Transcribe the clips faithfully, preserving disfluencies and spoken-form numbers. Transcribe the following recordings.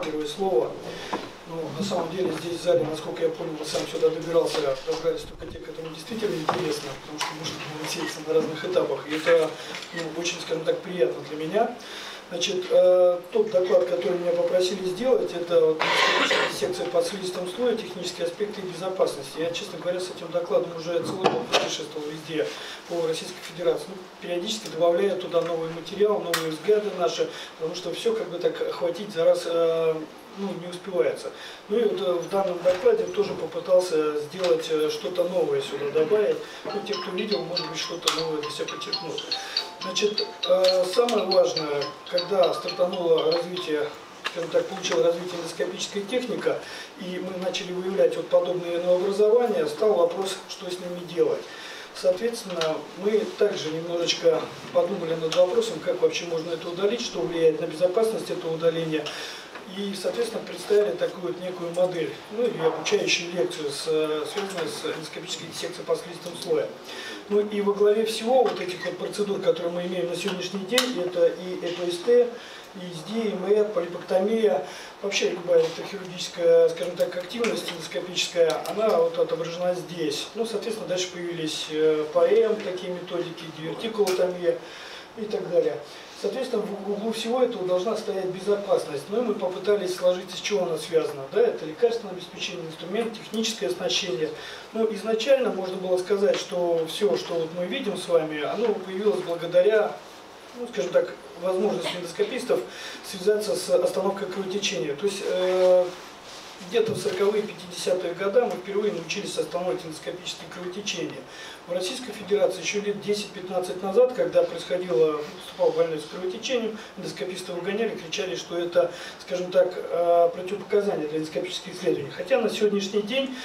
первое слово. Ну, на самом деле здесь в зале, насколько я понял, сам сюда добирался, добрались только те, которым действительно интересно, потому что можно научиться на разных этапах. И это ну, очень, скажем так, приятно для меня. Значит, э, тот доклад, который меня попросили сделать, это вот, секция по слизистому слою, технические аспекты безопасности. Я, честно говоря, с этим докладом уже целый год путешествовал везде по Российской Федерации. Ну, периодически добавляю туда новый материал, новые взгляды наши, потому что все как бы так охватить за раз э, ну, не успевается. Ну и вот э, в данном докладе тоже попытался сделать э, что-то новое сюда добавить. Ну, те, кто видел, может быть, что-то новое для себя подчеркнут. Значит, э, самое важное, когда стартануло развитие, скажем так, получила развитие эндоскопическая техника, и мы начали выявлять вот подобные новообразования, стал вопрос, что с ними делать. Соответственно, мы также немножечко подумали над вопросом, как вообще можно это удалить, что влияет на безопасность этого удаления. И, соответственно, представили такую вот некую модель, ну или обучающую лекцию, с, связанную с эндоскопической диссекцией по слизистому слою. Ну и во главе всего вот этих вот процедур, которые мы имеем на сегодняшний день, это и э пэ эс тэ, и эс ди, эм эр, полипэктомия, вообще любая хирургическая, скажем так, активность эндоскопическая, она вот отображена здесь. Ну, соответственно, дальше появились пэ эм, такие методики, дивертикулотомия и так далее. Соответственно, в углу всего этого должна стоять безопасность. Ну и мы попытались сложить, из чего она связана. Да, это лекарственное обеспечение, инструмент, техническое оснащение. Ну, изначально можно было сказать, что все, что вот мы видим с вами, оно появилось благодаря, ну, скажем так, возможности эндоскопистов связаться с остановкой кровотечения. То есть э, где-то в сороковые пятидесятые годы мы впервые научились останавливать эндоскопические кровотечения. В Российской Федерации еще лет десять-пятнадцать назад, когда происходило, поступал больной с кровотечением, эндоскописты выгоняли, кричали, что это, скажем так, противопоказание для эндоскопических исследований. Хотя на сегодняшний день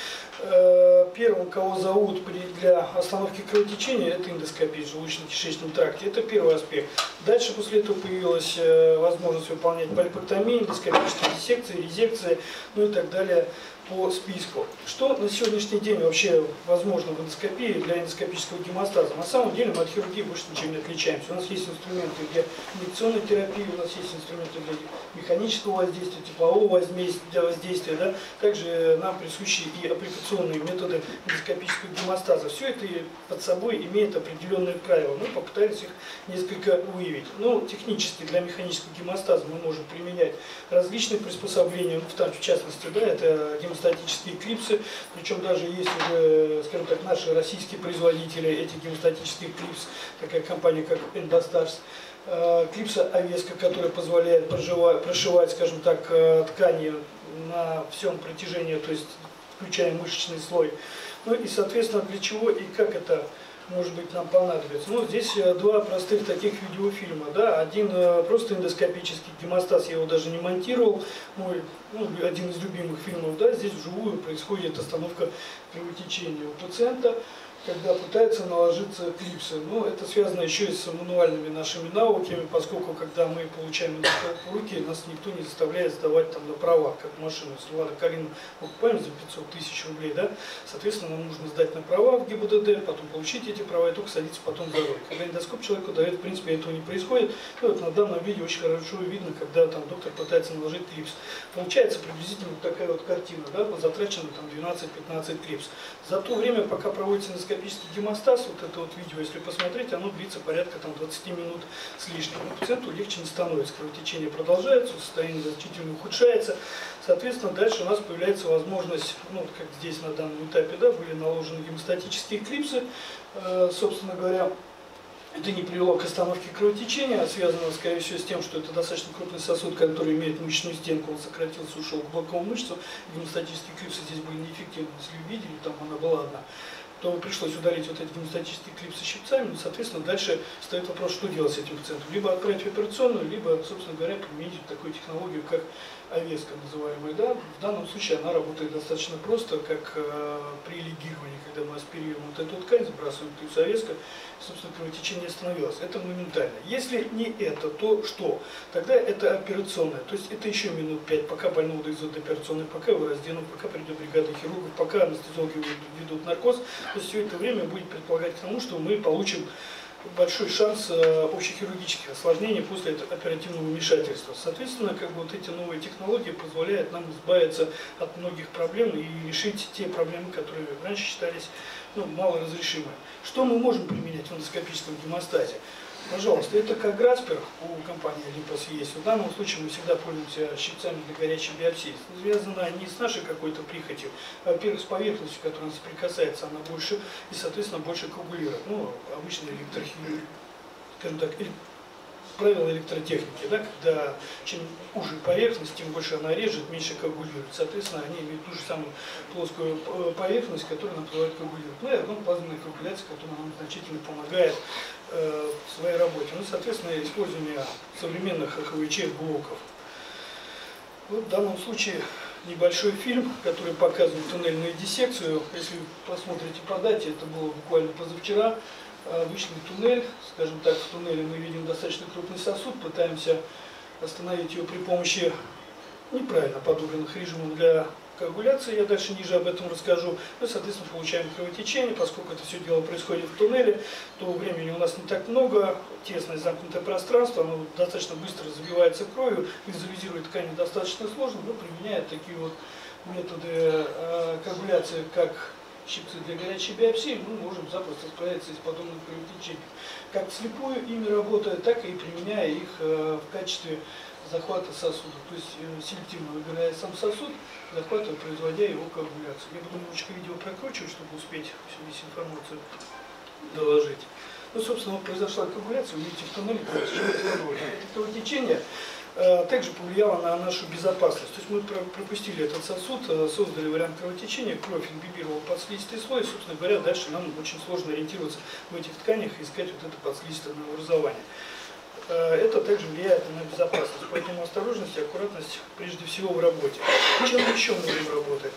первым, кого зовут для остановки кровотечения, это эндоскопия в желудочно-кишечном тракте. Это первый аспект. Дальше после этого появилась возможность выполнять полипэктомию, эндоскопические диссекции, резекции, ну и так далее по списку. Что на сегодняшний день вообще возможно в эндоскопии для эндоскопического гемостаза? На самом деле мы от хирургии больше ничем не отличаемся. У нас есть инструменты для инъекционной терапии, у нас есть инструменты для механического воздействия, теплового воздействия, да? Также нам присущи и аппликационные методы эндоскопического гемостаза. Все это под собой имеет определенные правила. Мы попытались их несколько выявить. Но технически для механического гемостаза мы можем применять различные приспособления, ну, в частности, да, это гемостатические клипсы, причем даже есть уже, скажем так, наши российские производители этих гемостатических клипс, такая компания как Эндостарс. Клипса Овеска, которая позволяет проживать, прошивать, скажем так, ткани на всем протяжении, то есть включая мышечный слой. Ну и, соответственно, для чего и как это может быть нам понадобится. Ну, здесь два простых таких видеофильма. Да? Один просто эндоскопический гемостаз, я его даже не монтировал. Мой, ну, один из любимых фильмов. Да? Здесь вживую происходит остановка кровотечения у пациента, когда пытаются наложиться клипсы. Но это связано еще и с мануальными нашими навыками, поскольку когда мы получаем эндоскоп в руки, нас никто не заставляет сдавать там на права, как машину. Если Лада Калина покупаем за пятьсот тысяч рублей, да? Соответственно, нам нужно сдать на права в гэ бэ дэ дэ, потом получить эти права и только садиться потом за руль. Когда эндоскоп человеку дает, в принципе, этого не происходит. Ну, вот на данном видео очень хорошо видно, когда там доктор пытается наложить клипс. Получается приблизительно вот такая вот картина, да? Затрачено там двенадцать-пятнадцать клипс. За то время, пока проводится эндоскопический гемостаз, вот это вот видео, если посмотреть, оно длится порядка там двадцати минут с лишним. Но пациенту легче не становится, кровотечение продолжается, состояние значительно ухудшается. Соответственно, дальше у нас появляется возможность, ну, как здесь на данном этапе, да, были наложены гемостатические клипсы, э, собственно говоря. Это не привело к остановке кровотечения, а связано, скорее всего, с тем, что это достаточно крупный сосуд, который имеет мышечную стенку, он сократился, ушел к боковому мышцу. Гемостатические клипсы здесь были неэффективны, если вы видели, там она была одна. То пришлось удалить вот эти гемостатические клипсы щипцами, ну, соответственно, дальше стоит вопрос, что делать с этим пациентом. Либо отправить в операционную, либо, собственно говоря, применить такую технологию, как Овеска называемая. Да? В данном случае она работает достаточно просто, как э, при лигировании, когда мы аспирируем вот эту ткань, сбрасываем клипс Овеска, собственно, кровотечение остановилось. Это моментально. Если не это, то что? Тогда это операционная. То есть это еще минут пять, пока больного довезут до операционной, пока его разденут, пока придет бригада хирургов, пока анестезиологи ведут наркоз. То есть все это время будет предполагать к тому, что мы получим большой шанс общехирургических осложнений после оперативного вмешательства. Соответственно, как бы вот эти новые технологии позволяют нам избавиться от многих проблем и решить те проблемы, которые раньше считались ну, малоразрешимыми. Что мы можем применять в эндоскопическом гемостазе? Пожалуйста, это как Граспер у компании Olympus есть. В данном случае мы всегда пользуемся щипцами для горячей биопсии. Связано не с нашей какой-то прихотью, а, во-первых, с поверхностью, которая соприкасается, она больше и, соответственно, больше коагулирует. Ну, обычно электрохирургия, скажем так, правила электротехники, да, когда чем уже поверхность, тем больше она режет, меньше коагулирует. Соответственно, они имеют ту же самую плоскую поверхность, которую нам позволяет коагулировать. Ну и одна плазменная коагуляция, которая нам значительно помогает э, в своей работе. Ну, соответственно, использование современных ха ха вэ че-блоков. Вот в данном случае небольшой фильм, который показывает туннельную диссекцию. Если вы посмотрите по дате, это было буквально позавчера. Обычный туннель, скажем так, в туннеле мы видим достаточно крупный сосуд, пытаемся остановить его при помощи неправильно подобранных режимов для коагуляции, я дальше ниже об этом расскажу. Ну, соответственно, получаем кровотечение, поскольку это все дело происходит в туннеле, то времени у нас не так много, тесное замкнутое пространство, оно достаточно быстро забивается кровью, визуализировать ткани достаточно сложно, но применяя такие вот методы э, коагуляции, как щипцы для горячей биопсии, мы можем запросто справиться с подобным кровотечением. Как вслепую ими работая, так и применяя их э, в качестве захвата сосуда. То есть э, селективно выбирая сам сосуд, захватывая, производя его коагуляцию. Я буду немножечко видео прокручивать, чтобы успеть всю весь информацию доложить. Ну, собственно, вот произошла коагуляция, вы видите в туннеле кровотечение. Также повлияло на нашу безопасность. То есть мы пропустили этот сосуд, создали вариант кровотечения, кровь ингибировала подслизистый слой, и, собственно говоря, дальше нам очень сложно ориентироваться в этих тканях и искать вот это подслизистое образование. Это также влияет на безопасность, поэтому осторожность и аккуратность прежде всего в работе. Чем еще мы будем работать?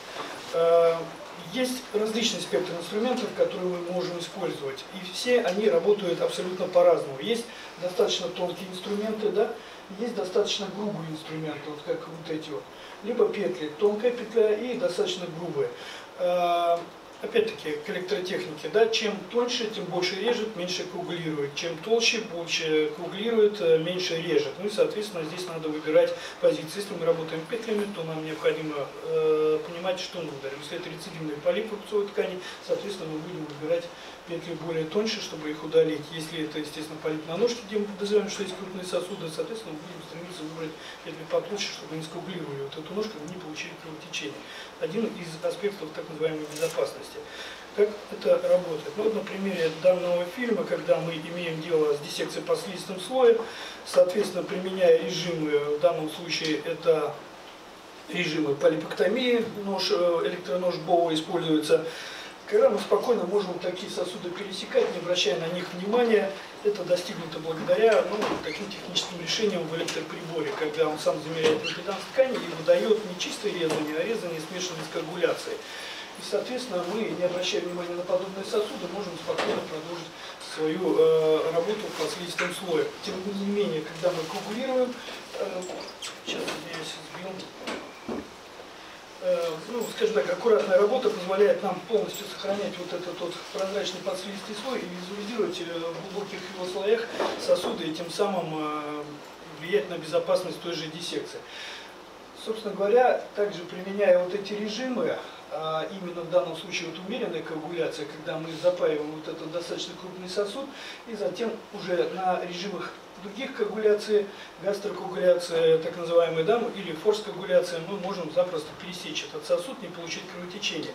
Есть различный спектр инструментов, которые мы можем использовать, и все они работают абсолютно по-разному. Есть достаточно тонкие инструменты, да? Есть достаточно грубые инструменты, вот как вот эти вот. Либо петли, тонкая петля и достаточно грубые. Опять-таки, к электротехнике, да, чем тоньше, тем больше режет, меньше коагулирует. Чем толще, больше коагулирует, меньше режет. Ну и, соответственно, здесь надо выбирать позиции. Если мы работаем петлями, то нам необходимо э, понимать, что мы ударим. Если это рецидивные полипы пупцовой ткани, соответственно, мы будем выбирать петли более тоньше, чтобы их удалить. Если это, естественно, полип на ножке, где мы подозреваем, что есть крупные сосуды, соответственно, мы будем стремиться выбрать петли потолще, чтобы не скоагулировали вот эту ножку, не получили кровотечение. Один из аспектов так называемой безопасности. Как это работает? Ну, вот на примере данного фильма, когда мы имеем дело с диссекцией по слизистым слоям, соответственно, применяя режимы, в данном случае это режимы полипэктомии, нож, электронож Боу используется, когда мы спокойно можем такие сосуды пересекать, не обращая на них внимания. Это достигнуто благодаря ну, таким техническим решениям в электроприборе, когда он сам замеряет импеданс ткани и выдает не чистое резание, а резание, смешанное с коагуляцией. И, соответственно, мы, не обращая внимания на подобные сосуды, можем спокойно продолжить свою э, работу по слизистым слоям. Тем не менее, когда мы коагулируем, э, сейчас я сбил, э, ну, скажем так, аккуратная работа позволяет нам полностью сохранять вот этот вот прозрачный подслизистый слой и визуализировать э, в глубоких его слоях сосуды и тем самым э, влиять на безопасность той же диссекции. Собственно говоря, также применяя вот эти режимы, а именно в данном случае вот умеренная коагуляция, когда мы запаиваем вот этот достаточно крупный сосуд, и затем уже на режимах других коагуляций, гастрокоагуляция, так называемая, да, или форс-коагуляция, мы можем запросто пересечь этот сосуд, не получить кровотечение.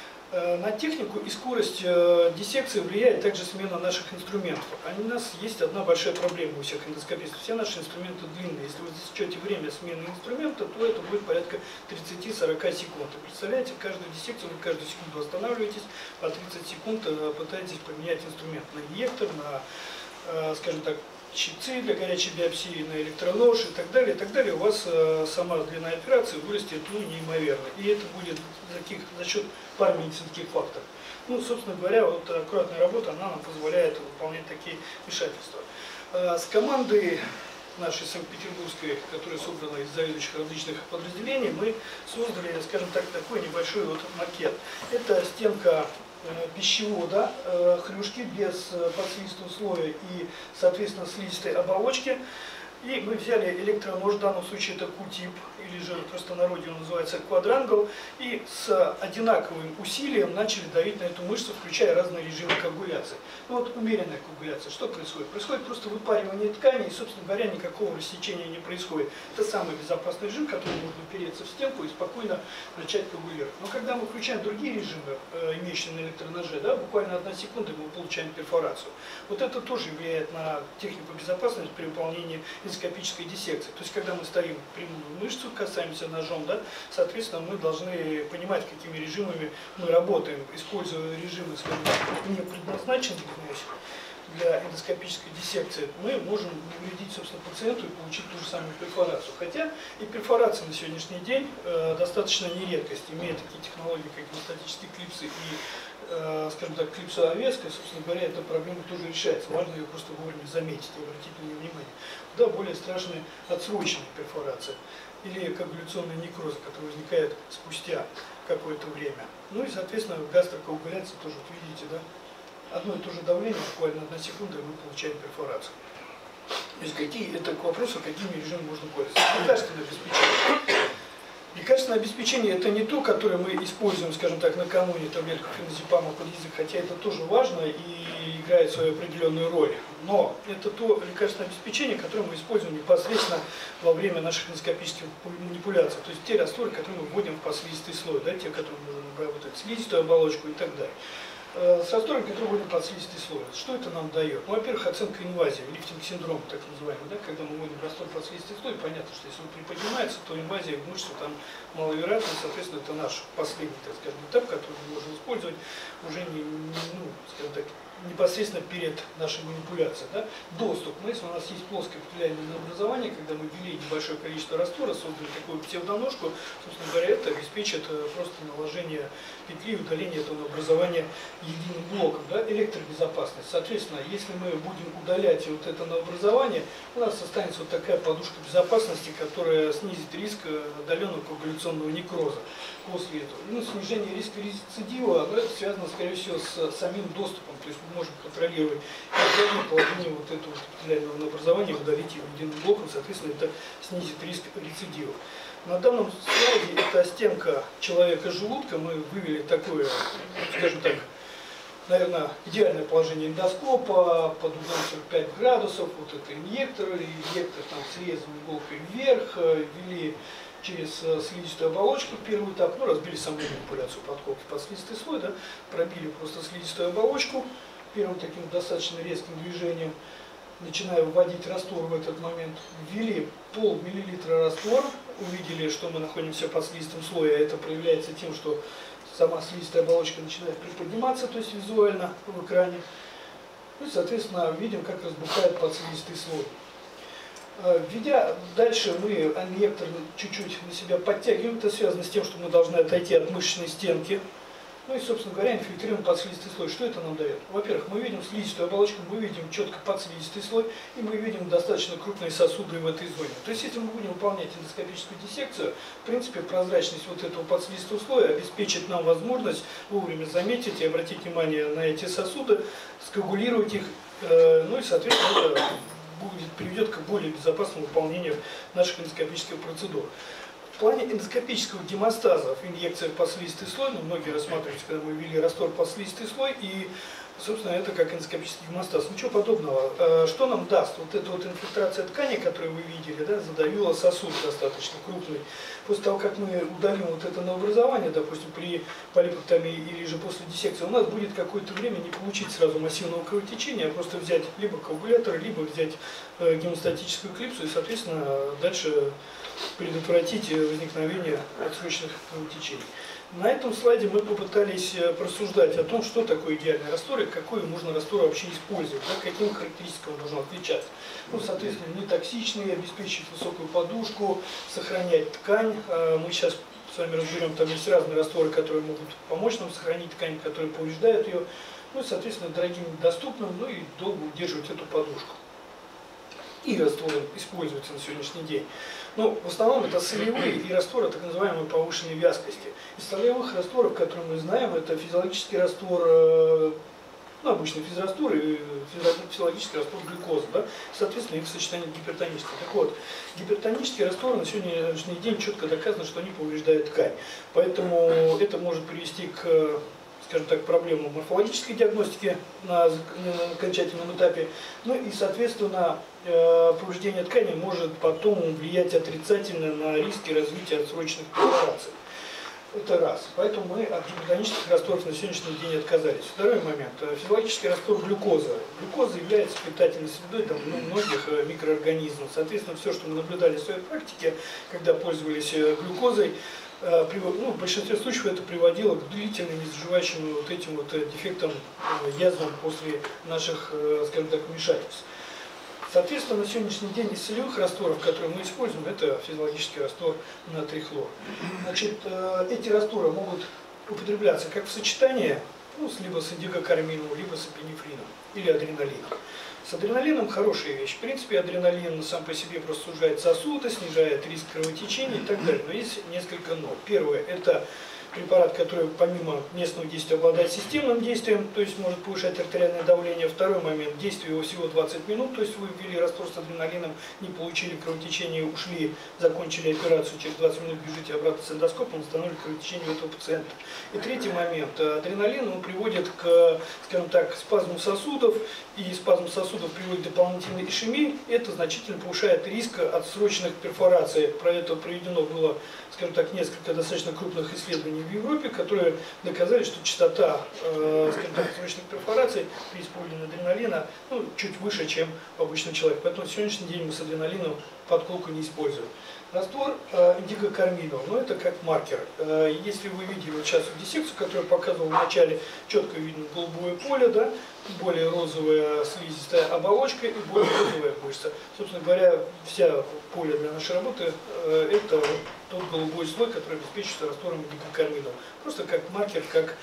На технику и скорость диссекции влияет также смена наших инструментов. А у нас есть одна большая проблема у всех эндоскопистов. Все наши инструменты длинные. Если вы засечете время смены инструмента, то это будет порядка тридцати-сорока секунд. И представляете, каждую диссекцию вы каждую секунду останавливаетесь, по тридцать секунд пытаетесь поменять инструмент на инъектор, на, скажем так, щипцы для горячей биопсии, на электронож и так далее, и так далее, у вас э, сама длина операции вырастет ну, неимоверно. И это будет за, таких, за счет пары медицинских факторов. Ну, собственно говоря, вот аккуратная работа, она нам позволяет выполнять такие вмешательства. Э, с командой нашей санкт-петербургской, которая собрана из заведующих различных подразделений, мы создали, скажем так, такой небольшой вот макет. Это стенка пищевода, хрюшки без подслизистого слоя и, соответственно, слизистой оболочки. И мы взяли электронож, в данном случае это Q-тип, или же просто народе он называется квадрангл, и с одинаковым усилием начали давить на эту мышцу, включая разные режимы коагуляции. Ну вот умеренная коагуляция, что происходит? Происходит просто выпаривание ткани, и, собственно говоря, никакого рассечения не происходит. Это самый безопасный режим, который можно упереться в стенку и спокойно начать коагулировать. Но когда мы включаем другие режимы, имеющие на электроноже, да, буквально одна секунда, мы получаем перфорацию. Вот это тоже влияет на технику безопасности при выполнении эндоскопической диссекции. То есть, когда мы ставим прямую мышцу, касаемся ножом, да, соответственно, мы должны понимать, какими режимами мы работаем, используя режимы, скажем так, не предназначенные для эндоскопической диссекции, мы можем навредить, собственно, пациенту и получить ту же самую перфорацию. Хотя и перфорация на сегодняшний день э, достаточно не редкость, имея такие технологии, как гемостатические клипсы и, э, скажем так, клипсоовеска, собственно говоря, эта проблема тоже решается. Важно ее просто вовремя заметить и обратить на нее внимание. Куда более страшные отсроченные перфорации или коагуляционные некрозы, которые возникают спустя какое-то время. Ну и, соответственно, гастрокоагуляция тоже, вот видите, да, одно и то же давление, буквально одна секунда, и мы получаем перфорацию. То есть какие, это к вопросу, какими режимами можно пользоваться. Лекарственное обеспечение. Лекарственное обеспечение это не то, которое мы используем, скажем так, накануне таблетку феназепама под язык, хотя это тоже важно и играет свою определенную роль. Но это то лекарственное обеспечение, которое мы используем непосредственно во время наших эндоскопических манипуляций. То есть те растворы, которые мы вводим в подслизистый слой, да, те, которые можем обработать слизистую оболочку и так далее. С раствором, который вводим под слизистый слой. Что это нам дает? Ну, во-первых, оценка инвазии, лифтинг-синдром, так называемый, да, когда мы вводим раствор под слизистый слой, понятно, что если он приподнимается, то инвазия в мышцу там маловероятна, соответственно, это наш последний, так скажем, этап, который мы можем использовать уже не, не ну, скажем так, непосредственно перед нашей манипуляцией. Да? Доступ. Но если у нас есть плоское эпителиальное образование, когда мы ввели небольшое количество раствора, создали такую псевдоножку, собственно говоря, это обеспечит просто наложение петли и удаление этого образования единым блоком. Да? Электробезопасность. Соответственно, если мы будем удалять вот это новообразование, у нас останется вот такая подушка безопасности, которая снизит риск отдаленного коагуляционного некроза после этого. Ну, снижение риска рецидива, но это связано, скорее всего, с самим доступом. То есть мы можем контролировать положение вот этого эпителиального образования, удалить его единым блоком, соответственно, это снизит риск рецидива. На данном слайде это стенка человека желудка. Мы вывели такое, скажем так, наверное, идеальное положение эндоскопа под углом сорок пять градусов. Вот это инъектор, инъектор там с лезвием иголкой вверх, ввели через слизистую оболочку первый этап, ну, разбили саму манипуляцию подколки под слизистый слой, да, пробили просто слизистую оболочку первым таким достаточно резким движением, начиная вводить раствор в этот момент, ввели пол-миллилитра раствора, увидели, что мы находимся под слизистым слоем, а это проявляется тем, что сама слизистая оболочка начинает приподниматься, то есть визуально в экране, и, соответственно, видим, как разбухает подслизистый слой. Введя дальше, мы инъектор чуть-чуть на себя подтягиваем, это связано с тем, что мы должны отойти от мышечной стенки. Ну и, собственно говоря, инфильтрируем подслизистый слой. Что это нам дает? Во-первых, мы видим слизистую оболочку, мы видим четко подслизистый слой, и мы видим достаточно крупные сосуды в этой зоне. То есть, если мы будем выполнять эндоскопическую диссекцию, в принципе, прозрачность вот этого подслизистого слоя обеспечит нам возможность вовремя заметить и обратить внимание на эти сосуды, скоагулировать их, ну и, соответственно, это будет, приведет к более безопасному выполнению наших эндоскопических процедур. В плане эндоскопического гемостаза инъекция в подслизистый слой, ну, многие рассматриваются, когда мы ввели раствор в подслизистый слой, и, собственно, это как эндоскопический гемостаз. Ничего подобного. Что нам даст? Вот эта вот инфильтрация ткани, которую вы видели, да, задавила сосуд достаточно крупный. После того, как мы удалим вот это новообразование, допустим, при полипэктомии или же после диссекции, у нас будет какое-то время не получить сразу массивного кровотечения, а просто взять либо коагулятор, либо взять гемостатическую клипсу и, соответственно, дальше предотвратить возникновение отсрочных кровотечений. На этом слайде мы попытались просуждать о том, что такое идеальный раствор и какой можно раствор вообще использовать, да, каким характеристикам он должен отличаться. Ну, соответственно, не токсичный, обеспечить высокую подушку, сохранять ткань. Мы сейчас с вами разберем, там есть разные растворы, которые могут помочь нам сохранить ткань, которые повреждают ее. Ну и, соответственно, дорогим, доступным, ну и долго удерживать эту подушку. и растворы используются на сегодняшний день. Но в основном это солевые и растворы так называемой повышенной вязкости. Из солевых растворов, которые мы знаем, это физиологический раствор, ну, обычный физраствор и физиологический раствор глюкозы, да? Соответственно, их сочетание гипертоническое. Так вот, гипертонические растворы на сегодняшний день четко доказано, что они повреждают ткань. Поэтому это может привести к, скажем так, проблемам морфологической диагностики на, на окончательном этапе. Ну и, соответственно, повреждение ткани может потом влиять отрицательно на риски развития отсроченных перфораций. Это раз. Поэтому мы от гипертонических растворов на сегодняшний день отказались. Второй момент. Физиологический раствор глюкозы. Глюкоза является питательной средой для ну, многих микроорганизмов. Соответственно, все, что мы наблюдали в своей практике, когда пользовались глюкозой, ну, в большинстве случаев это приводило к длительным незаживающим вот этим вот дефектам, язвам после наших, скажем так, вмешательств. Соответственно, на сегодняшний день из солевых растворов, которые мы используем, это физиологический раствор натрий хлор. Значит, эти растворы могут употребляться как в сочетании, ну, либо с индикокармином, либо с эпинефрином или адреналином. С адреналином хорошая вещь. В принципе, адреналин сам по себе просто сужает сосуды, снижает риск кровотечения и так далее. Но есть несколько но. Первое – это препарат, который помимо местного действия обладает системным действием, то есть может повышать артериальное давление. Второй момент, действие его всего двадцать минут, то есть вы ввели раствор с адреналином, не получили кровотечение, ушли, закончили операцию, через двадцать минут бежите обратно с эндоскопом, установили кровотечение у этого пациента. И третий момент, адреналин он приводит к, скажем так, спазму сосудов, и спазм сосудов приводит к дополнительной ишемии, это значительно повышает риск отсроченных перфораций. Про это проведено было, скажем так, несколько достаточно крупных исследований в Европе, которые доказали, что частота, э, скажем так, отсроченных перфораций при использовании адреналина ну, чуть выше, чем у обычного человека. Поэтому на сегодняшний день мы с адреналином подколку не используем. Раствор э, индикокарминол, ну это как маркер. Э, если вы видели вот сейчас диссекцию, которую я показывал в начале, четко видно голубое поле, да, более розовая слизистая оболочка и более розовая мышца. Собственно говоря, вся поле для нашей работы э, это тот голубой слой, который обеспечивается раствором индикокарминол. Просто как маркер, как,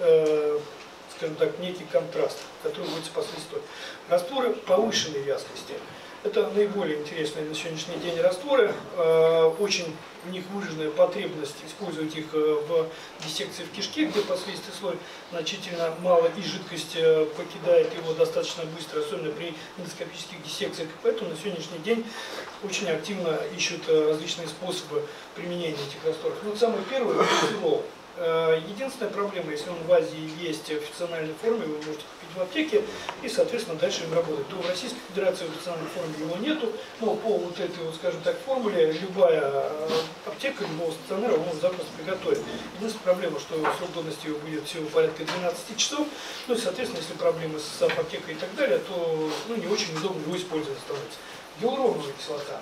э, скажем так, некий контраст, который будет способствовать. Растворы повышенной вязкости. Это наиболее интересные на сегодняшний день растворы. Очень у них выраженная потребность использовать их в диссекции в кишке, где послизистый слой значительно мало и жидкость покидает его достаточно быстро, особенно при эндоскопических диссекциях. Поэтому на сегодняшний день очень активно ищут различные способы применения этих растворов. Ну, самый первый – глицерол. Единственная проблема, если он в Азии есть в официальной форме, вы можете купить в аптеке и, соответственно, дальше им работать. То в Российской Федерации в официальной форме его нету, но по вот этой, вот, скажем так, формуле любая аптека, любого стационара может запросто приготовить. Единственная проблема, что срок годности его будет всего порядка двенадцати часов, ну и, соответственно, если проблемы с аптекой и так далее, то ну, не очень удобно его использовать становится. Гиалуроновая кислота.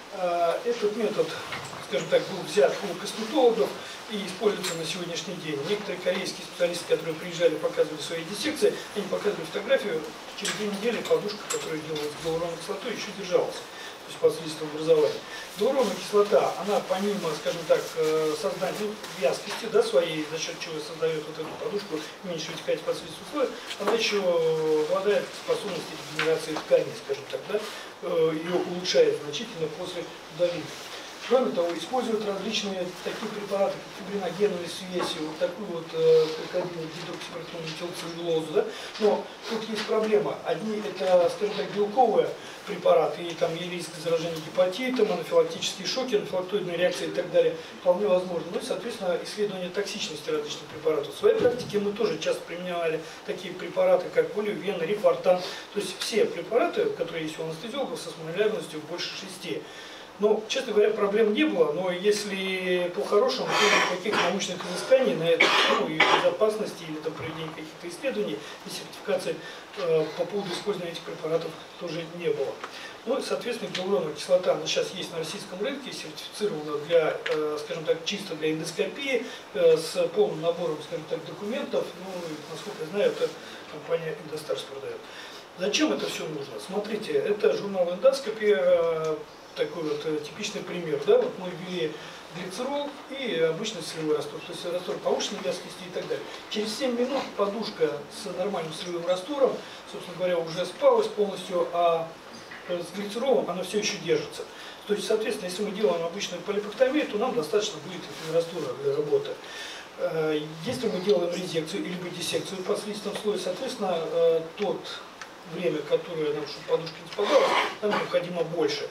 Этот метод, скажем так, был взят у косметологов и используется на сегодняшний день. Некоторые корейские специалисты, которые приезжали, показывали свои диссекции, они показывали фотографию, через две недели подушка, которая делалась с гиалуроновой кислотой, еще держалась, то есть под слизистым образованием. Гиалуроновая кислота, она помимо, скажем так, создания ну, вязкости, да, своей, за счет чего создает вот эту подушку, меньше вытекает под слизистый слой, она еще обладает способностью регенерации ткани, скажем так, да, ее улучшает значительно после удаления. Кроме того, используют различные такие препараты, как фибриногеновые свеси, вот такую вот крокодильную гидроксипротонметилцеллюлозу, да? Но тут есть проблема. Одни это, скажем так, белковые препараты, и там есть риск заражения гепатитом, анафилактические шоки, анафилактоидные реакции и так далее, вполне возможно. Ну и, соответственно, исследование токсичности различных препаратов. В своей практике мы тоже часто применяли такие препараты, как поливен, рифортан, то есть все препараты, которые есть у анестезиологов, со смолярностью больше шести. Ну, честно говоря, проблем не было, но если по-хорошему, то никаких научных изысканий на эту тему и безопасности, или там проведения каких-то исследований и сертификации э, по поводу использования этих препаратов тоже не было. Ну, соответственно, гиалуроновая кислота, она сейчас есть на российском рынке, сертифицирована для, э, скажем так, чисто для эндоскопии, э, с полным набором, скажем так, документов. Ну, насколько я знаю, это компания Индостарс продает. Зачем это все нужно? Смотрите, это журнал Эндоскопия, э, такой вот э, типичный пример, да, вот мы ввели глицерол и обычный солевой раствор, то есть раствор повышенной вязкости и так далее. Через семь минут подушка с нормальным солевым раствором, собственно говоря, уже спалась полностью, а с глицеровым, оно все еще держится. То есть, соответственно, если мы делаем обычную полипектомию, то нам достаточно будет эфемераствора для работы. Если мы делаем резекцию или диссекцию под слизистым слоем, соответственно, тот время, которое нам, чтобы подушка не спадала, нам необходимо больше.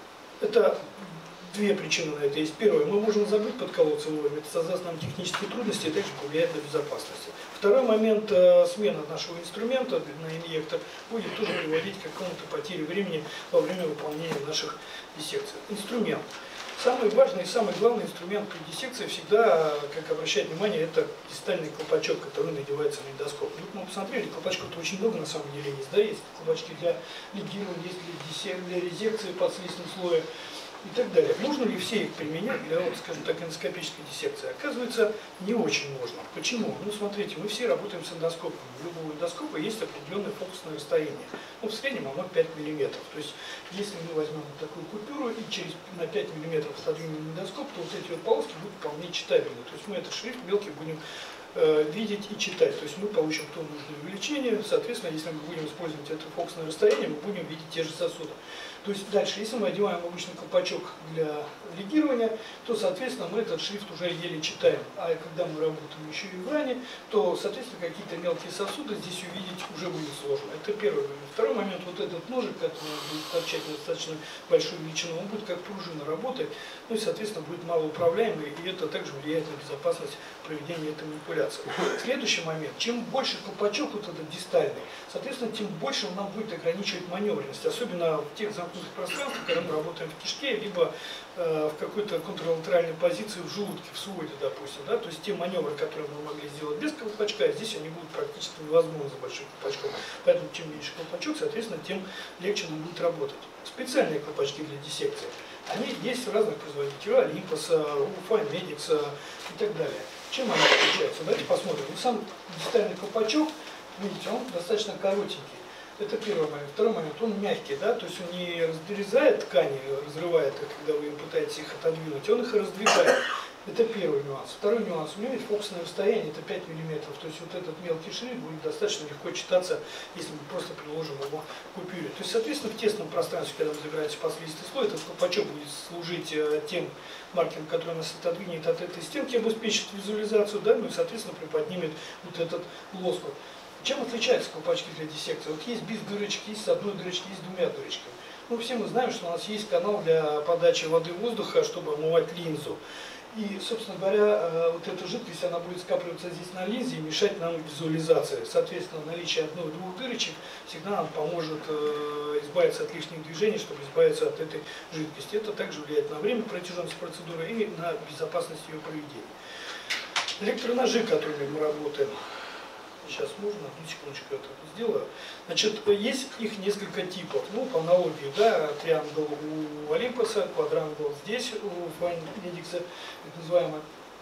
Это две причины на это есть. Первое, мы можем забыть подколоться вовремя, это создаст нам технические трудности и также повлияет на безопасность. Второй момент, смена нашего инструмента на инъектор будет тоже приводить к какому-то потере времени во время выполнения наших диссекций. Инструмент. Самый важный и самый главный инструмент при диссекции всегда, как обращать внимание, это дистальный колпачок, который надевается на эндоскоп. Вот мы посмотрели, колпачков-то очень много на самом деле есть. Да? Есть колпачки для лигирования, есть для, для резекции под слизистым слоем и так далее. Можно ли все их применять для, вот, скажем так, эндоскопической диссекции? Оказывается, не очень можно. Почему? Ну, смотрите, мы все работаем с эндоскопом. У любого эндоскопа есть определенное фокусное расстояние. Ну, в среднем оно пять миллиметров. То есть, если мы возьмем вот такую купюру и через на пять миллиметров отодвинем эндоскоп, то вот эти вот полоски будут вполне читабельны. То есть, мы этот шрифт мелкий будем э, видеть и читать. То есть, мы получим то нужное увеличение. Соответственно, если мы будем использовать это фокусное расстояние, мы будем видеть те же сосуды. То есть дальше, если мы одеваем обычный колпачок для лигирования, то, соответственно, мы этот шрифт уже еле читаем. А когда мы работаем еще и в ране, то, соответственно, какие-то мелкие сосуды здесь увидеть уже будет сложно. Это первый момент. Второй момент, вот этот ножик, который будет торчать на достаточно большую величину, он будет как пружина работать, ну и, соответственно, будет малоуправляемый, и это также влияет на безопасность проведения этой манипуляции. Следующий момент, чем больше колпачок вот этот дистальный, соответственно, тем больше он нам будет ограничивать маневренность, особенно в тех замкнутых пространствах, когда мы работаем в кишке, либо э, в какой-то контралатеральной позиции в желудке, в своде, допустим. Да? То есть те маневры, которые мы могли сделать без колпачка, здесь они будут практически невозможны за большим колпачком. Поэтому чем меньше колпачок, соответственно, тем легче нам будет работать. Специальные колпачки для диссекции, они есть у разных производителей, Олимпоса, у Файмедикс и так далее. Чем они отличаются? Давайте посмотрим. Ну, сам дистальный колпачок, видите, он достаточно коротенький. Это первый момент. Второй момент, он мягкий, да, то есть он не разрезает ткани, разрывает их, когда вы пытаетесь их отодвинуть, он их раздвигает. Это первый нюанс. Второй нюанс, у него есть фокусное расстояние, это пять миллиметров, то есть вот этот мелкий шрифт будет достаточно легко читаться, если мы просто приложим его к купюре. То есть, соответственно, в тесном пространстве, когда вы забираете по слизистый слой, этот колпачок будет служить э, тем маркером, который нас отодвинет от этой стенки, обеспечит визуализацию, да, ну и, соответственно, приподнимет вот этот лоскут. Чем отличаются колпачки для диссекции? Вот есть без дырочки, есть с одной дырочкой, есть с двумя дырочками. Ну, все мы знаем, что у нас есть канал для подачи воды и воздуха, чтобы омывать линзу. И, собственно говоря, вот эта жидкость, она будет скапливаться здесь на линзе и мешать нам визуализации. Соответственно, наличие одной-двух дырочек всегда нам поможет избавиться от лишних движений, чтобы избавиться от этой жидкости. Это также влияет на время протяженности процедуры и на безопасность ее проведения. Электроножи, которыми мы работаем. Сейчас можно, одну секундочку я это сделаю. Значит, есть их несколько типов. Ну, по аналогии, да, триангл у Олимпоса, квадрангл здесь у Файмедикса, так называемый.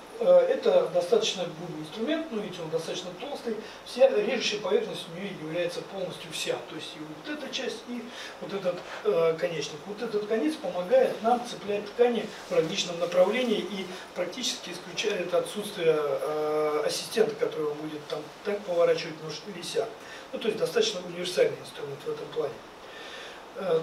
Это достаточно грубый инструмент, ну, видите, он достаточно толстый. Вся режущая поверхность у нее является полностью вся. То есть и вот эта часть, и вот этот э, конечник. Вот этот конец помогает нам цеплять ткани в различном направлении и практически исключает отсутствие э, ассистента, который будет там так поворачивать нож или сяк. Ну, то есть достаточно универсальный инструмент в этом плане. Э,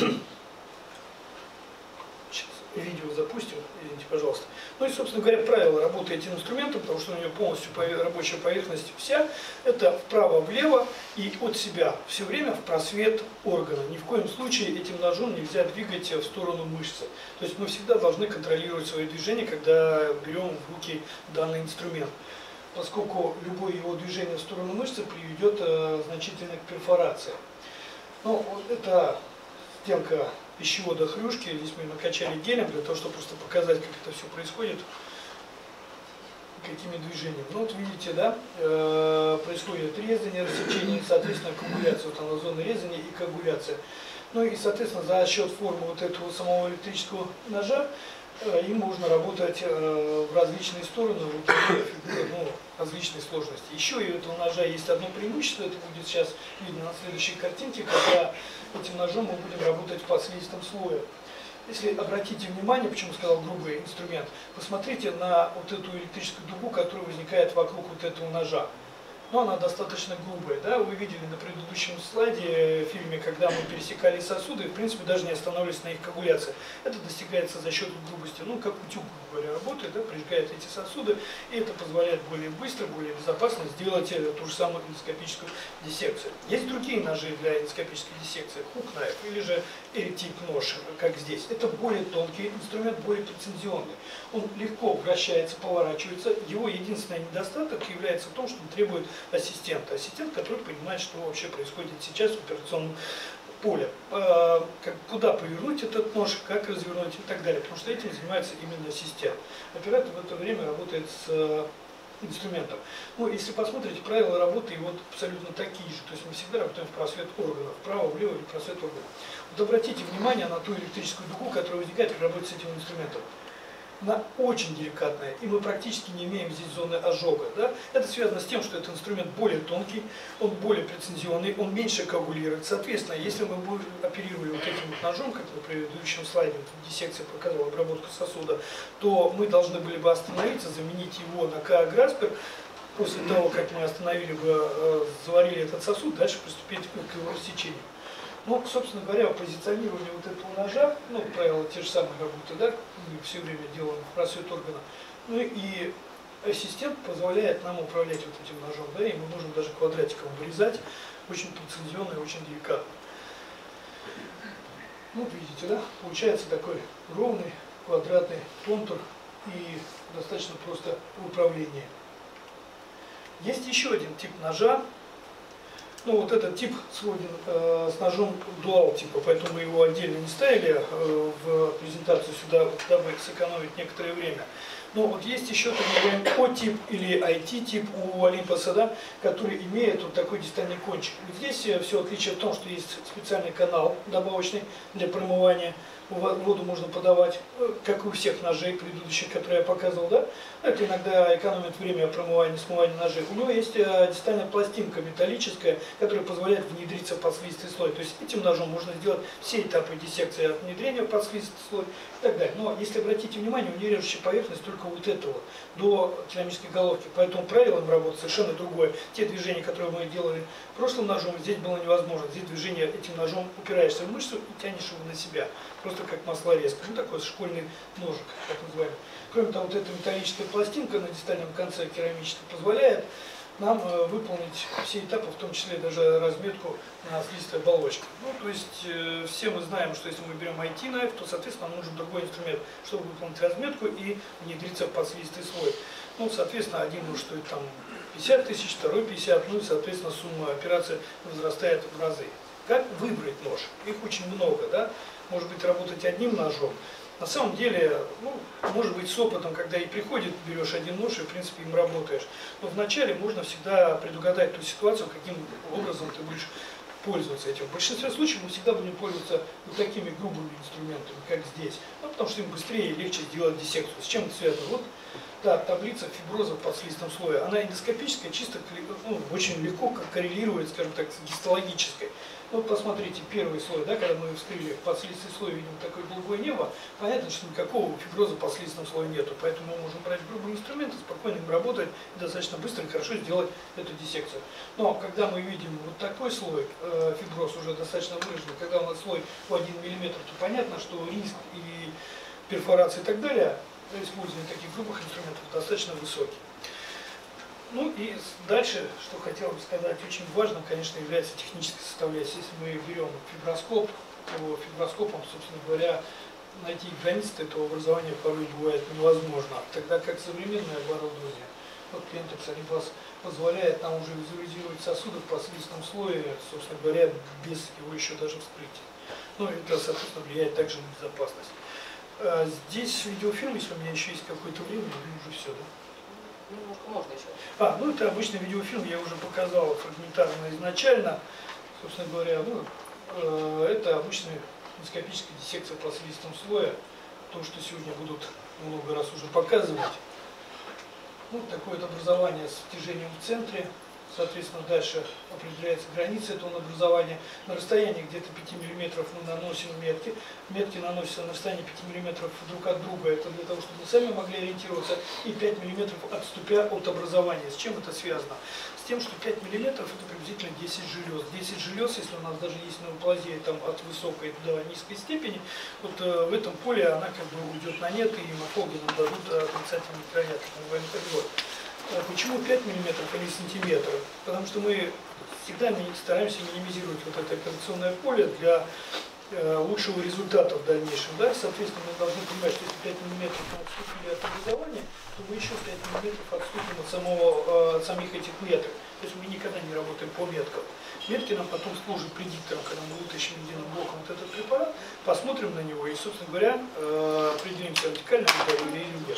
видео запустим, извините, пожалуйста. Ну и, собственно говоря, правило работы этим инструментом, потому что у него полностью рабочая поверхность вся, это вправо-влево и от себя все время в просвет органа. Ни в коем случае этим ножом нельзя двигать в сторону мышцы. То есть мы всегда должны контролировать свои движения, когда берем в руки данный инструмент. Поскольку любое его движение в сторону мышцы приведет э, значительно к перфорации. Ну, вот это стенка пищевода хрюшки, здесь мы накачали гелем для того, чтобы просто показать, как это все происходит, какими движениями. Ну вот видите, да, э, происходит резание, рассечение, соответственно, коагуляция, вот она зона резания и коагуляция. Ну и, соответственно, за счет формы вот этого самого электрического ножа э, им можно работать э, в различные стороны, вот, ну, различные сложности. Еще и у этого ножа есть одно преимущество, это будет сейчас видно на следующей картинке, когда этим ножом мы будем работать по слизистом слою. Если обратите внимание, почему сказал грубый инструмент, посмотрите на вот эту электрическую дугу, которая возникает вокруг вот этого ножа. но она достаточно грубая. Да? Вы видели на предыдущем слайде в фильме, когда мы пересекали сосуды, в принципе, даже не останавливались на их коагуляции. Это достигается за счет грубости, ну, как утюг, грубо говоря, работает, да? Прижигает эти сосуды, и это позволяет более быстро, более безопасно сделать ту же самую эндоскопическую диссекцию. Есть другие ножи для эндоскопической диссекции, хук-найф или же тип нож, как здесь. Это более тонкий инструмент, более прецизионный. Он легко вращается, поворачивается. Его единственный недостаток является в том, что он требует ассистента. Ассистент, который понимает, что вообще происходит сейчас в операционном поле. Куда повернуть этот нож, как развернуть и так далее. Потому что этим занимается именно ассистент. Оператор в это время работает с инструментом. Ну, если посмотрите, правила работы и вот абсолютно такие же. То есть мы всегда работаем в просвет органов, вправо, влево или просвет органов. Вот обратите внимание на ту электрическую дугу, которая возникает при работе с этим инструментом. Она очень деликатная, и мы практически не имеем здесь зоны ожога. Да? Это связано с тем, что этот инструмент более тонкий, он более прецизионный, он меньше коагулирует. Соответственно, если мы будем оперировали вот этим вот ножом, как на предыдущем слайде, вот диссекция показала обработку сосуда, то мы должны были бы остановиться, заменить его на коаграспер. После того, как мы остановили бы, э, заварили этот сосуд, дальше приступить к его рассечению. Ну, собственно говоря, позиционирование вот этого ножа, ну, правила те же самые работы, да, мы все время делаем в просвет органа. Ну и ассистент позволяет нам управлять вот этим ножом, да, и мы можем даже квадратиком вырезать, очень прецизионно и очень деликатно. Ну, видите, да, получается такой ровный квадратный контур и достаточно просто в управлении. Есть еще один тип ножа. Ну, вот этот тип своден э, с ножом дуал типа, поэтому мы его отдельно не ставили э, в презентацию сюда, дабы сэкономить некоторое время. Но вот есть еще так называемый О-тип или ай ти-тип у Олимпоса, да, который имеет вот такой дистальный кончик. Вот здесь э, все отличие в том, что есть специальный канал добавочный для промывания. Воду можно подавать, как и у всех ножей предыдущих, которые я показывал, да? Это иногда экономит время промывания, смывания ножей. У него есть дистальная пластинка металлическая, которая позволяет внедриться в подслизистый слой. То есть этим ножом можно сделать все этапы диссекции от внедрения в подслизистый слой и так далее. Но если обратите внимание, у него режущая поверхность только вот этого, до керамической головки. Поэтому правилом работы совершенно другое. Те движения, которые мы делали прошлым ножом, здесь было невозможно. Здесь движение этим ножом упираешься в мышцу и тянешь его на себя. Просто как маслорезка. Ну, такой школьный ножик, так называемый. Кроме того, вот эта металлическая пластинка на дистальном конце керамической позволяет нам э, выполнить все этапы, в том числе даже разметку на слизистой оболочке. Ну, то есть э, все мы знаем, что если мы берем ай ти-найф, то, соответственно, нам нужен другой инструмент, чтобы выполнить разметку и внедриться в подслизистый слой. Ну, соответственно, один нож стоит там пятьдесят тысяч, второй пятьдесят, ну и, соответственно, сумма операции возрастает в разы. Как выбрать нож? Их очень много, да? Может быть, работать одним ножом. На самом деле, ну, может быть, с опытом, когда и приходит, берешь один нож и, в принципе, им работаешь. Но вначале можно всегда предугадать ту ситуацию, каким образом ты будешь пользоваться этим. В большинстве случаев мы всегда будем пользоваться вот такими грубыми инструментами, как здесь. Ну, потому что им быстрее и легче сделать диссекцию. С чем это связано? Вот та таблица фиброза в подслизистом слое. Она эндоскопическая, чисто, ну, очень легко коррелирует, скажем так, с гистологической. Вот посмотрите, первый слой, да, когда мы вскрыли подслизистый слой, видим такое голубое небо, понятно, что никакого фиброза в подслизистом слое нету, поэтому мы можем брать грубые инструменты, спокойно им работать и достаточно быстро и хорошо сделать эту диссекцию. Но когда мы видим вот такой слой, э, фиброз уже достаточно выраженный, когда у нас слой в один миллиметр, то понятно, что риск и перфорации и так далее при использовании таких грубых инструментов достаточно высокий. Ну и дальше, что хотел бы сказать, очень важным, конечно, является техническая составляющая. Если мы берем фиброскоп, то фиброскопом, собственно говоря, найти границы этого образования порой бывает невозможно. Тогда как современное оборудование, вот Pentax Olympus позволяет нам уже визуализировать сосуды в подслизистом слое, собственно говоря, без его еще даже вскрытия. Ну, это, соответственно, влияет также на безопасность. Здесь видеофильм, если у меня еще есть какое-то время, я уже все, да? Немножко можно еще. А, ну это обычный видеофильм, я уже показал фрагментарно изначально. Собственно говоря, ну, э, это обычная эндоскопическая диссекция подслизистом слоя. То, что сегодня будут много раз уже показывать. Ну, такое вот образование с втяжением в центре, соответственно, дальше определяется граница этого образования. На расстоянии где-то пяти миллиметров мы наносим метки. Метки наносятся на расстоянии пяти миллиметров друг от друга. Это для того, чтобы мы сами могли ориентироваться. И пять миллиметров отступя от образования. С чем это связано? С тем, что пять миллиметров это приблизительно десять желез. десять желез, если у нас даже есть новоплазия там, от высокой до низкой степени, вот э, в этом поле она как бы уйдет на нет, и морфологи нам дадут отрицательные края, как называемый коридор. Почему пять миллиметров или сантиметр? Потому что мы всегда стараемся минимизировать вот это операционное поле для э, лучшего результата в дальнейшем. Да? Соответственно, мы должны понимать, что если пять миллиметров мы отступили от образования, то мы еще пять миллиметров отступим от, самого, э, от самих этих меток. То есть мы никогда не работаем по меткам. Метки нам потом служат предиктором, когда мы вытащим единым блоком вот этот препарат, посмотрим на него и, собственно говоря, э, определимся, вертикально или нет.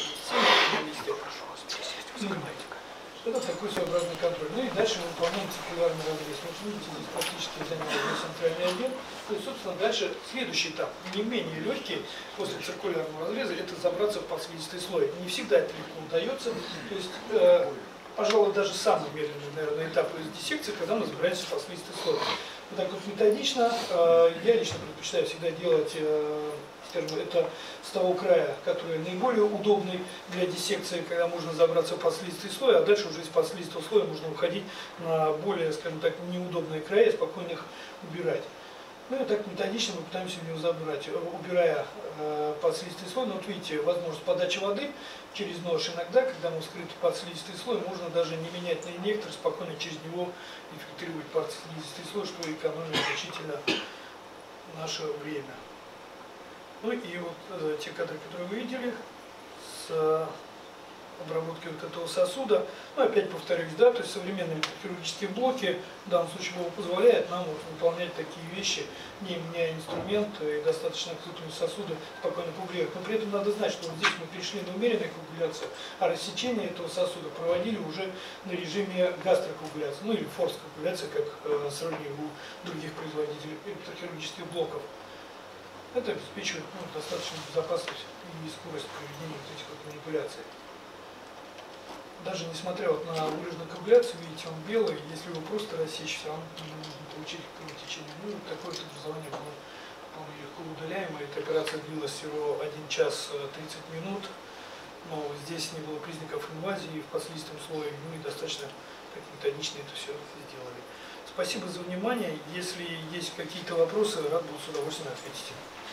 Это такой своеобразный контроль. Ну и дальше мы выполняем циркулярный разрез. Вот видите, здесь практически занятый центральный объект. То есть, собственно, дальше следующий этап, не менее легкий после циркулярного разреза, это забраться в подслизистый слой. Не всегда это легко удается. То есть, э, пожалуй, даже самый медленный, наверное, этап из диссекции, когда мы забираемся в подслизистый слой. Вот так вот методично. Э, я лично предпочитаю всегда делать, э, скажем, это с того края, который наиболее удобный для диссекции, когда можно забраться в подслизистый слой, а дальше уже из подслизистого слоя можно уходить на более, скажем так, неудобные края и спокойно их убирать. Ну и так методично мы пытаемся в него забрать, убирая э, подслизистый слой. Но вот видите, возможность подачи воды через нож. Иногда, когда мы вскрыт подслизистый слой, можно даже не менять на инъектор, спокойно через него инфильтрировать подслизистый слой, что экономит значительно наше время. Ну и вот э, те кадры, которые вы видели, с э, обработкой вот этого сосуда, ну опять повторюсь, да, то есть современные хирургические блоки в данном случае позволяют нам вот выполнять такие вещи, не меняя инструмент и достаточно крупные сосуды спокойно коагулировать. Но при этом надо знать, что вот здесь мы перешли на умеренную коагуляцию, а рассечение этого сосуда проводили уже на режиме гастрокоагуляции, ну или форс-коагуляции, как э, сравнили у других производителей электрохирургических блоков. Это обеспечивает ну, достаточную безопасность и скорость проведения вот этих вот манипуляций. Даже несмотря вот на улежную коагуляцию, видите, он белый, если его просто рассечь, все равно можно получить кровотечение. Ну, такое вот образование было вполне легко удаляемое. Эта операция длилась всего один час тридцать минут, но здесь не было признаков инвазии в подслизистом слое, ну и достаточно так методично это все сделали. Спасибо за внимание. Если есть какие-то вопросы, рад буду с удовольствием ответить.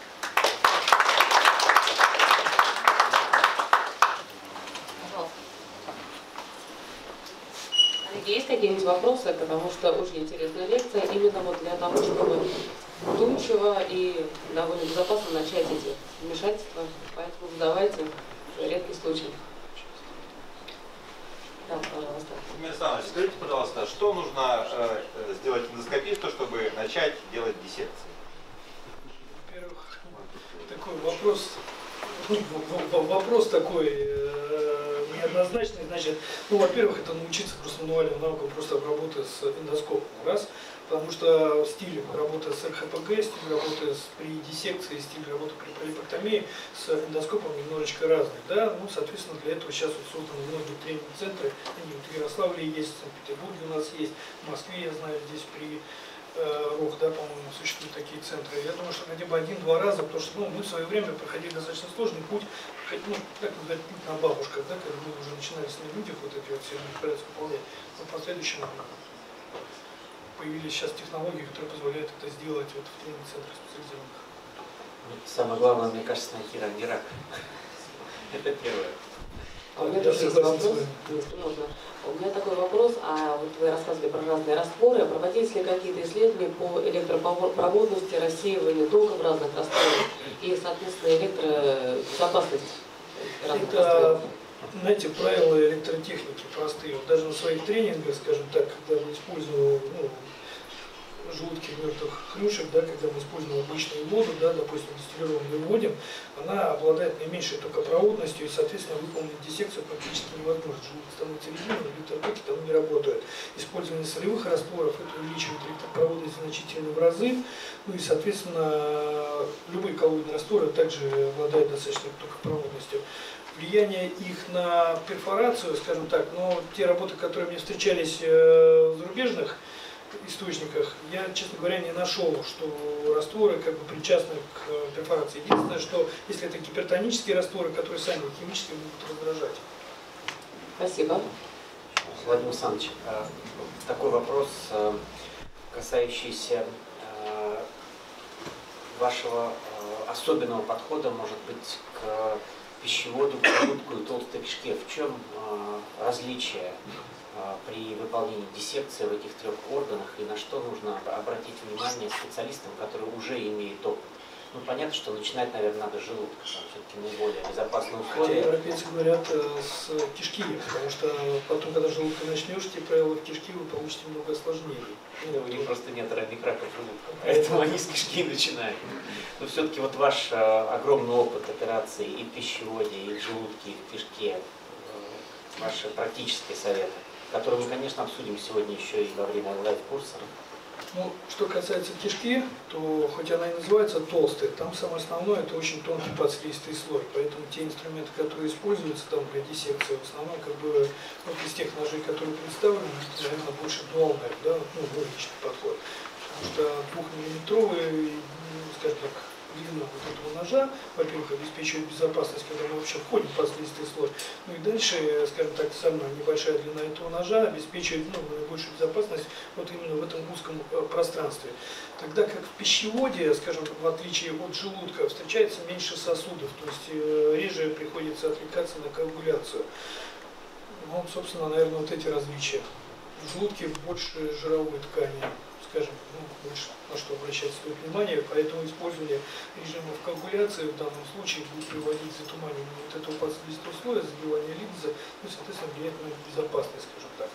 Есть какие-нибудь вопросы, потому что очень интересная лекция, именно вот для того, чтобы вдумчиво и довольно безопасно начать эти вмешательства. Поэтому задавайте, редкий случай. Да, пожалуйста. Владимир Александрович, скажите, пожалуйста, что нужно э, сделать эндоскописту, чтобы начать делать диссекции? Во-первых, такой вопрос, вопрос такой э, неоднозначный, значит, ну, во-первых, это научиться просто мануальным навыкам просто работы с эндоскопом, раз, потому что стиль работы с эр ха пэ гэ, стиль работы с, при диссекции, стиль работы при полипэктомии с эндоскопом немножечко разный, да, ну, соответственно, для этого сейчас вот созданы многие тренинг-центры, они вот в Ярославле есть, в Санкт-Петербурге у нас есть, в Москве, я знаю, здесь при РОХ, да, по-моему, существуют такие центры. Я думаю, что хотя бы один-два раза, потому что ну, мы в свое время проходили достаточно сложный путь, ну, так сказать, путь на бабушках, да, когда мы уже начинали с людях вот эти вот все манипуляции выполнять. Но в последующем появились сейчас технологии, которые позволяют это сделать вот в тренинг-центрах специализированных. Самое главное, мне кажется, найти рак, не рак. Это первое. А у меня тоже есть вопрос, если можно. У меня такой вопрос, а вот вы рассказывали про разные растворы, проводились ли какие-то исследования по электропроводности, рассеиванию тока в разных растворах и, соответственно, электробезопасности разных Это, растворов? знаете, правила электротехники простые. Вот даже на своих тренингах, скажем так, когда мы используем ну, желудки мертвых хрюшек, да, когда мы используем обычную воду, да, допустим, дистиллированную вводим, она обладает наименьшей токопроводностью и, соответственно, выполнить диссекцию практически невозможно. Желудок становится резиновым, электротоки там не работают. Использование солевых растворов это увеличивает электропроводность значительно в разы, ну и, соответственно, любые коллоидные растворы также обладают достаточной токопроводностью. влияние их на перфорацию, скажем так, но те работы, которые мне встречались в зарубежных источниках, я, честно говоря, не нашел, что растворы как бы причастны к перфорации. Единственное, что если это гипертонические растворы, которые сами химически будут раздражать. Спасибо. Владимир Александрович, такой вопрос, касающийся вашего особенного подхода, может быть, к пищеводу, к желудку и толстой кишке. В чем различие при выполнении диссекции в этих трех органах и на что нужно обратить внимание специалистам, которые уже имеют опыт? Ну, понятно, что начинать, наверное, надо с желудка, все-таки наиболее безопасные условия. Хотя европейцы говорят с кишки, потому что потом, когда желудка начнешь, те правила в кишки вы получите много осложнений. Ну, у них просто нет ранних раков желудка, поэтому они с кишки начинают. Но все-таки вот ваш огромный опыт операций и в пищеводе, и в желудке, и в кишке, ваши практические советы, которые мы, конечно, обсудим сегодня еще и во время лайв-курса. Ну, что касается кишки, то хоть она и называется толстой, там самое основное это очень тонкий подслизистый слой. Поэтому те инструменты, которые используются там для диссекции, в основном как бы вот из тех ножей, которые представлены, это, наверное, больше дуал knife, да, ну, логичный подход. Потому что двухмиллиметровый, ну, скажем так, длина вот этого ножа, во-первых, обеспечивает безопасность, когда мы вообще входим под слизистый слой. Ну и дальше, скажем так, самая небольшая длина этого ножа обеспечивает ну, наибольшую безопасность вот именно в этом узком пространстве. Тогда как в пищеводе, скажем, в отличие от желудка, встречается меньше сосудов, то есть э, реже приходится отвлекаться на коагуляцию. Ну, собственно, наверное, вот эти различия. В желудке больше жировой ткани, скажем, ну, больше на что обращать стоит внимание, поэтому использование режимов коагуляции в данном случае будет приводить к затуманиванию вот этого подслизистого слоя, забиванию линзы, ну, соответственно, влиять на безопасность, скажем так.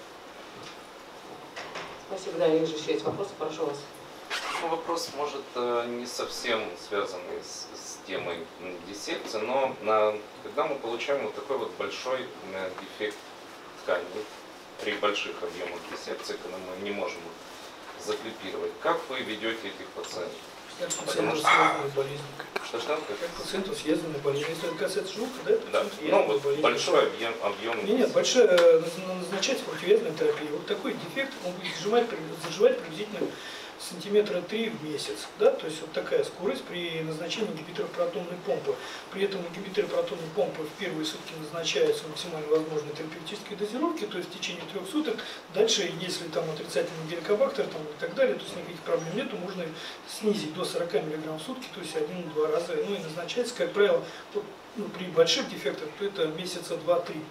Спасибо, да, я еще есть вопросы, прошу вас. Ну, вопрос, может, не совсем связанный с, с темой диссекции, но на, когда мы получаем вот такой вот большой дефект ткани при больших объемах диссекции, когда мы не можем заклипировать, как вы ведете этих пациентов? Как пациентов с язвенной болезнью. Что-что? Как пациентов с язвенной болезнью. Если это касается желудка, да, это да. Ну, вот болезнь. Большой объем. объем нет, нет, большая, назначать противоязвенную терапию. Вот такой дефект, он будет заживать, заживать приблизительно сантиметра три в месяц, да, то есть вот такая скорость при назначении ингибиторов протонной помпы. При этом ингибиторы протонной помпы в первые сутки назначаются максимально возможной терапевтической дозировки, то есть в течение трех суток. Дальше, если там отрицательный геликобактер там, и так далее, то есть никаких проблем нету, можно снизить до сорока миллиграмм в сутки, то есть один-два раза. Ну и назначается, как правило, вот, ну, при больших дефектах, то это месяца два-три.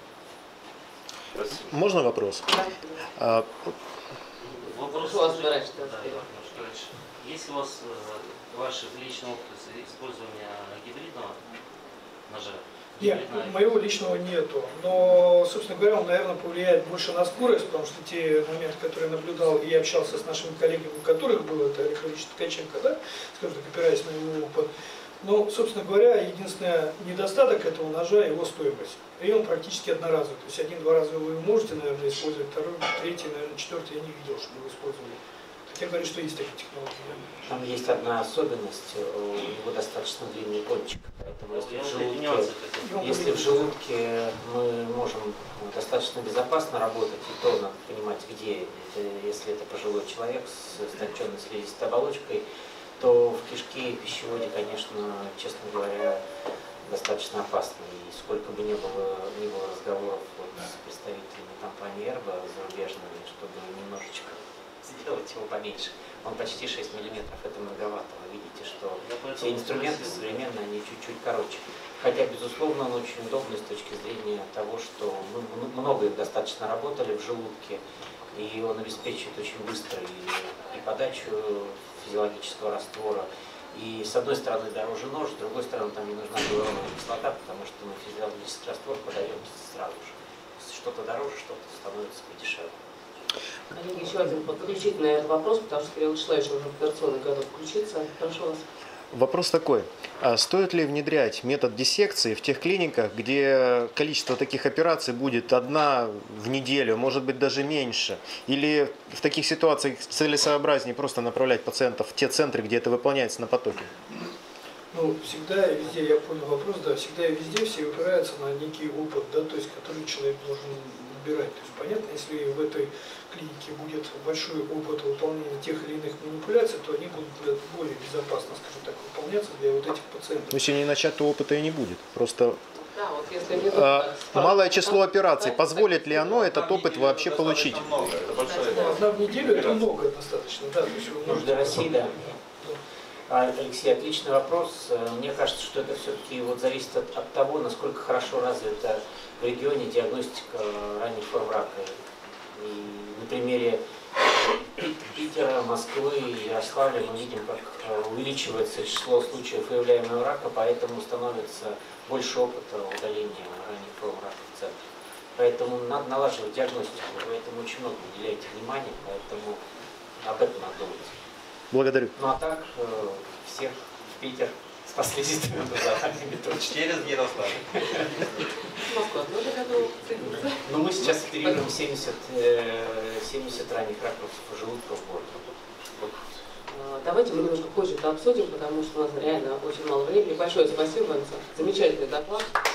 Можно вопрос? Да. Вопрос, Что вас собирать, да, если у вас э, ваш личный опыт использования гибридного ножа? Нет, гибридного... моего личного нету, но, собственно говоря, он, наверное, повлияет больше на скорость, потому что те моменты, которые я наблюдал и общался с нашими коллегами, у которых был это Олег Ильич Ткаченко, да, скажем так, опираясь на его опыт. Но, собственно говоря, единственный недостаток этого ножа – его стоимость. И он практически одноразовый. То есть один-два раза вы его можете, наверное, использовать, второй, третий, наверное, четвертый я не видел, чтобы вы использовали. Хотя говорю, что есть такие технологии. Там есть одна особенность, у него достаточно длинный кончик. Поэтому если в желудке, если в желудке мы можем достаточно безопасно работать, и то надо понимать, где, это, если это пожилой человек с истонченной слизистой оболочкой, то в кишке и пищеводе, конечно, честно говоря, достаточно опасно. И сколько бы ни было, ни было разговоров вот с представителями компании Эрба зарубежными, чтобы немножечко сделать его поменьше. Он почти шесть миллиметров, это многовато. Вы видите, что все инструменты современные, они чуть-чуть короче. Хотя, безусловно, он очень удобный с точки зрения того, что мы много их достаточно работали в желудке, и он обеспечивает очень быстро и, и подачу физиологического раствора. И с одной стороны дороже нож, с другой стороны там не нужна гиалуроновая кислота, потому что мы физиологический раствор подаем сразу же. Что-то дороже, что-то становится подешевле. Олег, еще один подключить на этот вопрос, потому что Кирилл Вячеславович уже в операционной готов включиться. Прошу вас. Вопрос такой. А стоит ли внедрять метод диссекции в тех клиниках, где количество таких операций будет одна в неделю, может быть даже меньше? Или в таких ситуациях целесообразнее просто направлять пациентов в те центры, где это выполняется на потоке? Ну, всегда и везде, я понял вопрос, да, всегда и везде все упираются на некий опыт, да, то есть, который человек должен набирать. То есть, понятно, если в этой клинике будет большой опыт выполнения тех или иных манипуляций, то они будут более безопасно, скажем так, выполняться для вот этих пациентов. Но если не начать, то опыта и не будет. Просто Да, вот если не а, малое число операций, позволит ли оно этот опыт вообще получить? Много, это большое дело. Одна в неделю это много достаточно, да. То есть вы Ну, можете- для России, да. А, Алексей, отличный вопрос. Мне кажется, что это все-таки вот зависит от, от того, насколько хорошо развита в регионе диагностика ранних форм рака. И на примере Питера, Москвы и Ярославля мы видим, как увеличивается число случаев выявляемого рака, поэтому становится больше опыта удаления ранних форм рака в центре. Поэтому надо налаживать диагностику, вы этому очень много уделяете внимания, поэтому об этом надо думать. Благодарю. Ну а так, э, всех в Питер с последствиями образованиями точно. Через Ярославль. Москва тоже готова присоединиться. Но мы сейчас оперируем семьдесят, э, семьдесят ранних раков желудка в год. Вот. А, Давайте мы немножко позже это обсудим, потому что у нас реально очень мало времени. Большое спасибо вам за замечательный доклад.